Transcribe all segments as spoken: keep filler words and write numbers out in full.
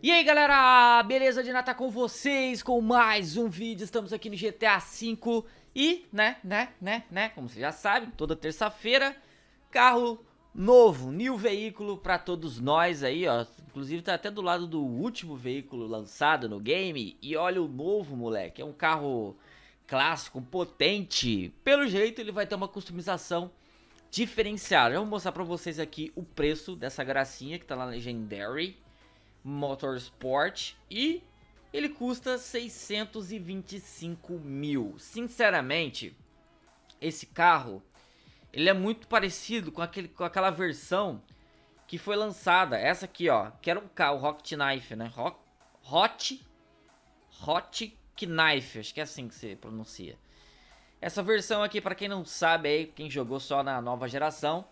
E aí galera, beleza? De Nata com vocês com mais um vídeo. Estamos aqui no G T A cinco e, né, né, né, né, como vocês já sabem, toda terça-feira, carro novo, new veículo pra todos nós aí, ó. Inclusive tá até do lado do último veículo lançado no game. E olha o novo, moleque, é um carro clássico, potente. Pelo jeito ele vai ter uma customização diferenciada. Eu vou mostrar pra vocês aqui o preço dessa gracinha que tá na Legendary Motorsport e ele custa seiscentos e vinte e cinco mil. Sinceramente, esse carro ele é muito parecido com, aquele, com aquela versão que foi lançada, essa aqui, ó, que era um carro, Rocket Knife, né? Hot, Hot, Hot Knife, acho que é assim que se pronuncia. Essa versão aqui, para quem não sabe aí, quem jogou só na nova geração,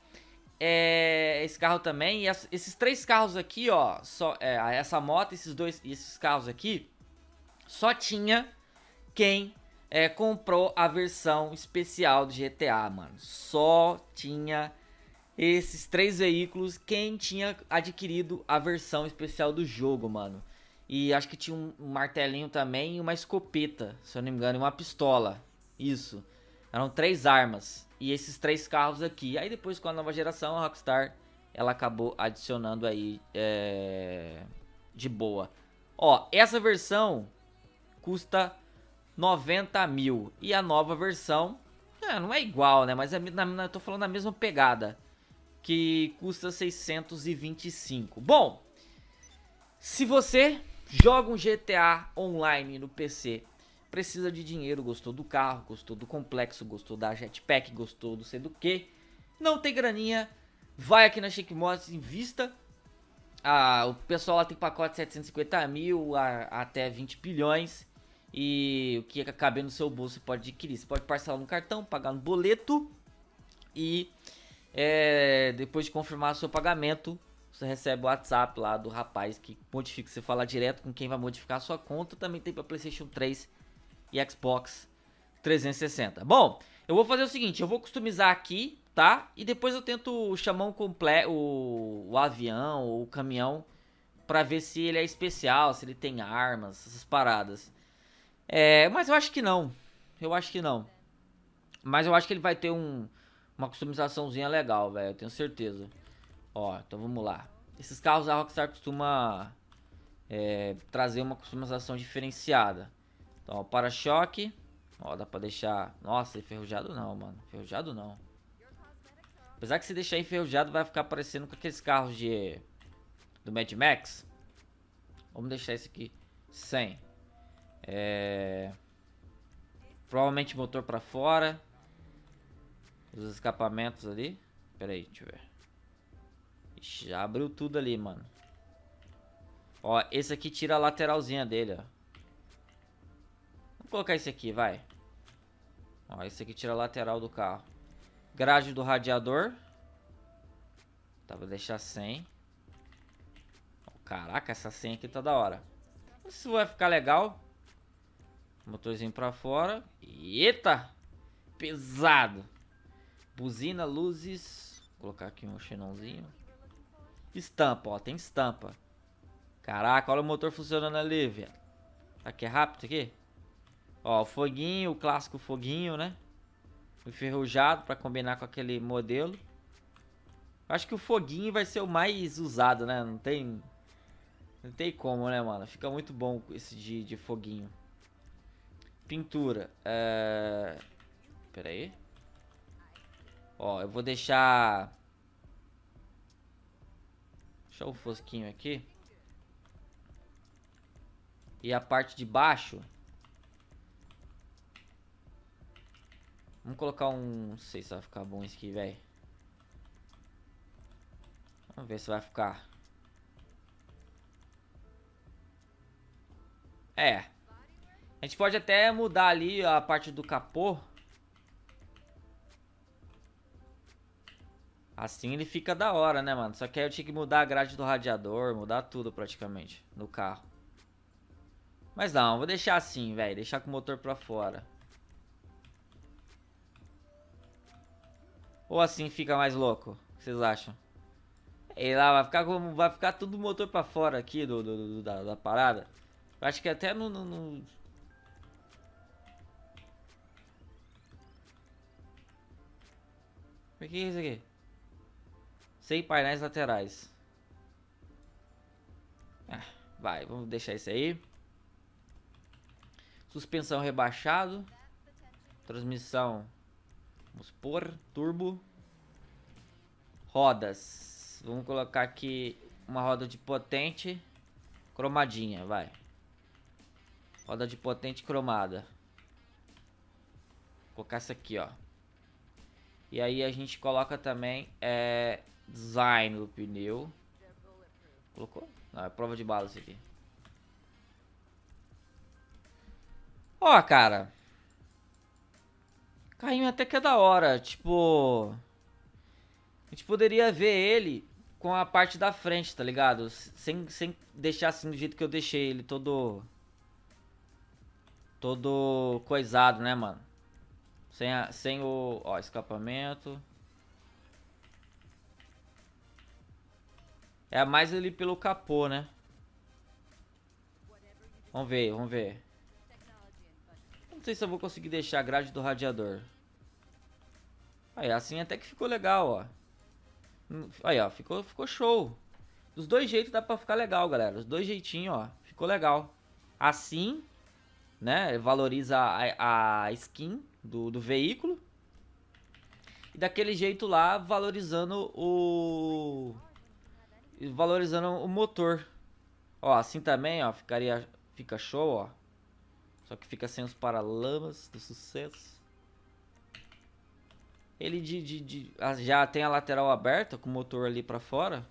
é, esse carro também, e esses três carros aqui, ó, só, é, essa moto, esses dois, esses carros aqui, só tinha quem é, comprou a versão especial do G T A, mano. Só tinha esses três veículos quem tinha adquirido a versão especial do jogo, mano. E acho que tinha um, um martelinho também e uma escopeta, se eu não me engano, e uma pistola. Isso, eram três armas. E esses três carros aqui. Aí depois com a nova geração, a Rockstar, ela acabou adicionando aí é... de boa. Ó, essa versão custa noventa mil. E a nova versão, é, não é igual, né? Mas é, na, na, eu tô falando da mesma pegada, que custa seiscentos e vinte e cinco. Bom, se você joga um G T A online no P C, precisa de dinheiro, gostou do carro, gostou do complexo, gostou da jetpack, gostou do sei do que, não tem graninha, vai aqui na Shake Mods, invista. Ah, o pessoal lá tem pacote de setecentos e cinquenta mil a, até vinte bilhões. E o que caber no seu bolso você pode adquirir. Você pode parcelar no cartão, pagar no boleto. E é, depois de confirmar o seu pagamento, você recebe o WhatsApp lá do rapaz que modifica. Você fala direto com quem vai modificar a sua conta. Também tem para PlayStation três e Xbox trezentos e sessenta. Bom, eu vou fazer o seguinte, eu vou customizar aqui, tá? E depois eu tento chamar um comple o, o avião ou o caminhão pra ver se ele é especial, se ele tem armas, essas paradas. É, mas eu acho que não. Eu acho que não. Mas eu acho que ele vai ter um, uma customizaçãozinha legal, velho, eu tenho certeza. Ó, então vamos lá. Esses carros a Rockstar costuma é, trazer uma customização diferenciada. Então, ó, para-choque. Ó, dá pra deixar... Nossa, enferrujado não, mano. Enferrujado não. Apesar que se deixar enferrujado vai ficar parecendo com aqueles carros de... do Mad Max. Vamos deixar esse aqui sem. É... Provavelmente motor pra fora. Os escapamentos ali. Pera aí, deixa eu ver. Ixi, já abriu tudo ali, mano. Ó, esse aqui tira a lateralzinha dele, ó. Vou colocar esse aqui, vai. Ó, esse aqui tira a lateral do carro. Grade do radiador. Tá, vou deixar cem. Ó, caraca, essa cem aqui tá da hora. Não sei se vai ficar legal. Motorzinho pra fora. Eita! Pesado. Buzina, luzes. Vou colocar aqui um xenonzinho. Estampa, ó, tem estampa. Caraca, olha o motor funcionando ali, velho. Aqui é rápido aqui. Ó, o foguinho, o clássico foguinho, né? Enferrujado pra combinar com aquele modelo. Acho que o foguinho vai ser o mais usado, né? Não tem... Não tem como, né, mano? Fica muito bom esse de, de foguinho. Pintura. É... Pera aí. Ó, eu vou deixar... Deixa o fosquinho aqui. E a parte de baixo... Vamos colocar um... Não sei se vai ficar bom isso aqui, velho. Vamos ver se vai ficar. É. A gente pode até mudar ali a parte do capô. Assim ele fica da hora, né, mano? Só que aí eu tinha que mudar a grade do radiador, mudar tudo praticamente no carro. Mas não, vou deixar assim, velho. Deixar com o motor pra fora. Ou assim fica mais louco? O que vocês acham? E lá vai ficar, como, vai ficar tudo o motor pra fora aqui do, do, do da, da parada. Eu acho que até no... no, no... O que é isso aqui? Sem painéis laterais. Ah, vai, vamos deixar isso aí. Suspensão rebaixado. Transmissão. Vamos pôr. Turbo. Rodas. Vamos colocar aqui uma roda de potente. Cromadinha, vai. Roda de potente cromada. Vou colocar essa aqui, ó. E aí a gente coloca também é, design do pneu. Colocou? Não, é prova de bala isso aqui. Ó, cara. Carrinho até que é da hora. Tipo... A gente poderia ver ele com a parte da frente, tá ligado? Sem, sem deixar assim do jeito que eu deixei ele, todo... Todo coisado, né, mano? Sem, a, sem o... Ó, escapamento. É mais ali pelo capô, né? Vamos ver, vamos ver. Não sei se eu vou conseguir deixar a grade do radiador. Aí, assim até que ficou legal, ó. Aí, ó, ficou, ficou show. Dos dois jeitos dá pra ficar legal, galera. Os dois jeitinhos, ó. Ficou legal. Assim, né? Valoriza a, a skin do, do veículo. E daquele jeito lá, valorizando o... Valorizando o motor. Ó, assim também, ó. Ficaria... Fica show, ó. Só que fica sem os paralamas do sucesso. Ele de, de, de, já tem a lateral aberta com o motor ali pra fora.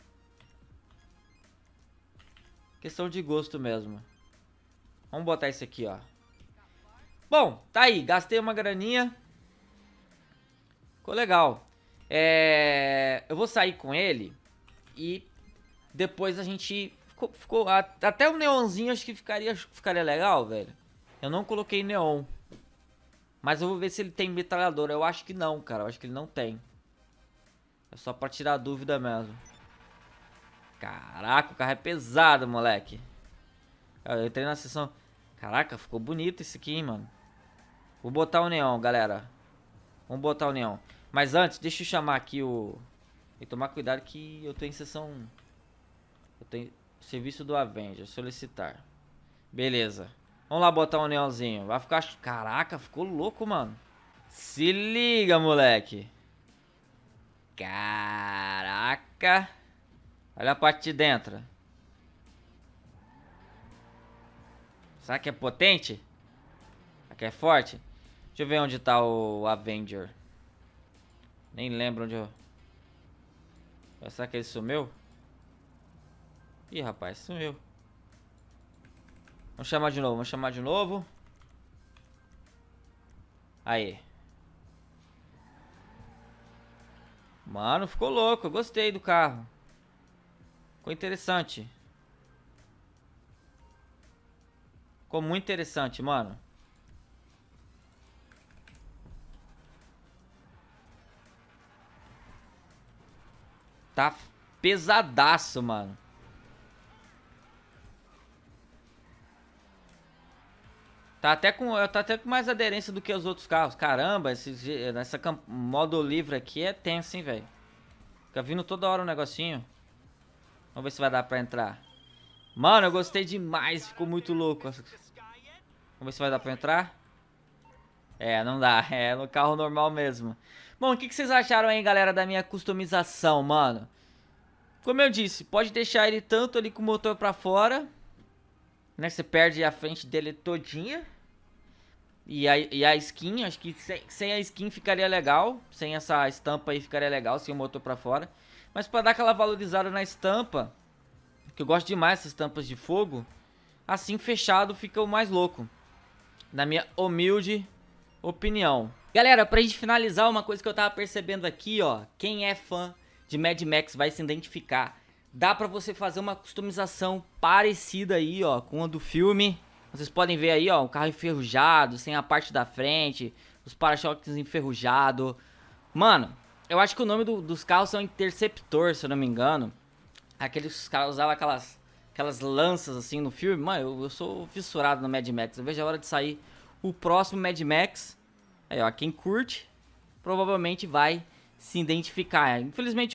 Questão de gosto mesmo. Vamos botar esse aqui, ó. Bom, tá aí. Gastei uma graninha. Ficou legal. É... Eu vou sair com ele. E depois a gente... Ficou, ficou... Até o neonzinho acho que ficaria, ficaria legal, velho. Eu não coloquei neon. Mas eu vou ver se ele tem metralhadora. Eu acho que não, cara. Eu acho que ele não tem. É só pra tirar a dúvida mesmo. Caraca, o carro é pesado, moleque. Eu entrei na sessão... Caraca, ficou bonito esse aqui, hein, mano. Vou botar o neon, galera. Vamos botar o neon. Mas antes, deixa eu chamar aqui o... E tomar cuidado que eu tô em sessão... Eu tenho... Serviço do Avenger. Solicitar. Beleza. Vamos lá botar um neonzinho. Vai ficar... Caraca, ficou louco, mano. Se liga, moleque. Caraca. Olha a parte de dentro. Será que é potente? Será que é forte? Deixa eu ver onde tá o Avenger. Nem lembro onde eu... Será que ele sumiu? Ih, rapaz, sumiu. Vamos chamar de novo, vamos chamar de novo. Aí. Mano, ficou louco, eu gostei do carro. Ficou interessante. Ficou muito interessante, mano. Tá pesadaço, mano. Tá até com, tá até com mais aderência do que os outros carros. Caramba, esse, nessa modo livre aqui é tenso, hein, velho. Fica vindo toda hora um negocinho. Vamos ver se vai dar pra entrar. Mano, eu gostei demais. Ficou muito louco. Vamos ver se vai dar pra entrar. É, não dá. É no carro normal mesmo. Bom, o que, que vocês acharam aí, galera, da minha customização, mano? Como eu disse, pode deixar ele tanto ali com o motor pra fora, né? Você perde a frente dele todinha. E a, e a skin, acho que sem, sem a skin ficaria legal. Sem essa estampa aí ficaria legal, sem o motor pra fora. Mas pra dar aquela valorizada na estampa, que eu gosto demais dessas estampas de fogo, assim fechado fica o mais louco, na minha humilde opinião. Galera, pra gente finalizar, uma coisa que eu tava percebendo aqui, ó. Quem é fã de Mad Max vai se identificar. Dá pra você fazer uma customização parecida aí, ó, com a do filme. Vocês podem ver aí, ó, o carro enferrujado, sem a parte da frente, os para-choques enferrujados. Mano, Eu acho que o nome do, dos carros são Interceptor, se eu não me engano. Aqueles caras usavam aquelas, aquelas lanças assim no filme. Mano, eu, eu sou fissurado no Mad Max. Eu vejo a hora de sair o próximo Mad Max. Aí, ó, quem curte provavelmente vai se identificar. Infelizmente